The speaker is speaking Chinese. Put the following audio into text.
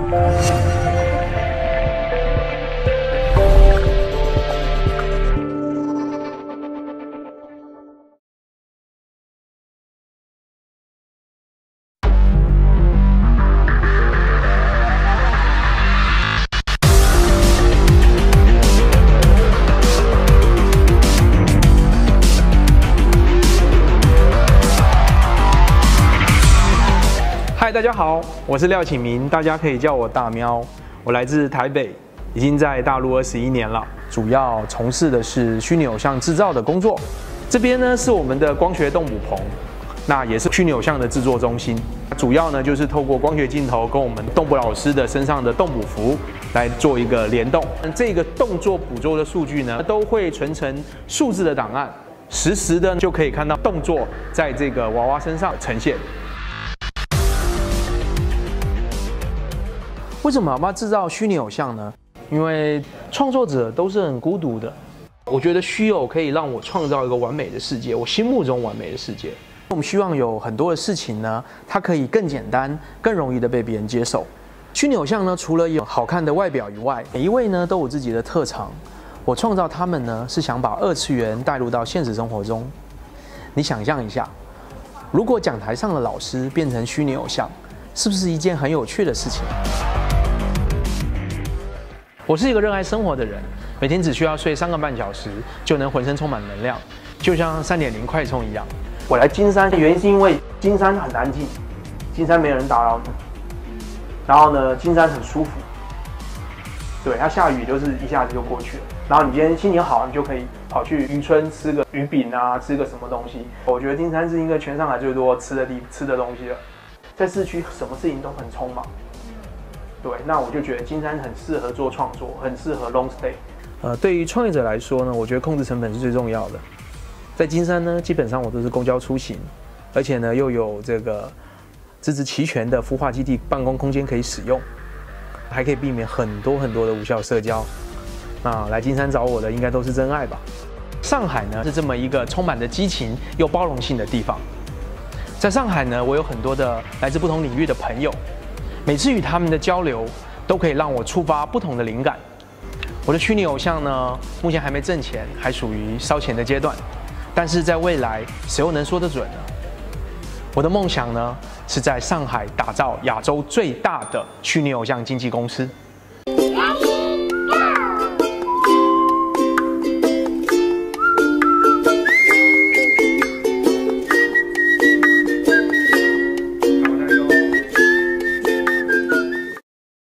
嗨，大家好，我是廖启明，大家可以叫我大喵。我来自台北，已经在大陆21年了，主要从事的是虚拟偶像制造的工作。这边呢是我们的光学动捕棚，那也是虚拟偶像的制作中心。主要呢就是透过光学镜头跟我们动捕老师的身上的动捕服来做一个联动。这个动作捕捉的数据呢，都会存成数字的档案，实时的就可以看到动作在这个娃娃身上呈现。为什么要制造虚拟偶像呢？因为创作者都是很孤独的。我觉得虚偶可以让我创造一个完美的世界，我心目中完美的世界。我们希望有很多的事情呢，它可以更简单、更容易的被别人接受。虚拟偶像呢，除了有好看的外表以外，每一位呢都有自己的特长。我创造他们呢，是想把2次元带入到现实生活中。你想象一下，如果讲台上的老师变成虚拟偶像，是不是一件很有趣的事情？我是一个热爱生活的人，每天只需要睡3个半小时，就能浑身充满能量，就像3.0快充一样。我来金山的原因是因为金山很安静，金山没有人打扰你，然后呢，金山很舒服。对，它下雨就是一下子就过去了。然后你今天心情好，你就可以跑去渔村吃个鱼饼啊，吃个什么东西。我觉得金山是一个全上海最多吃的东西了。在市区什么事情都很匆忙。对，那我就觉得金山很适合做创作，很适合 long stay。对于创业者来说呢，我觉得控制成本是最重要的。在金山呢，基本上我都是公交出行，而且呢又有这个资质齐全的孵化基地办公空间可以使用，还可以避免很多的无效社交。那来金山找我的应该都是真爱吧？上海呢是这么一个充满着激情又包容性的地方。在上海呢，我有很多的来自不同领域的朋友。每次与他们的交流，都可以让我触发不同的灵感。我的虚拟偶像呢，目前还没挣钱，还属于烧钱的阶段。但是在未来，谁又能说得准呢？我的梦想呢，是在上海打造亚洲最大的虚拟偶像经纪公司。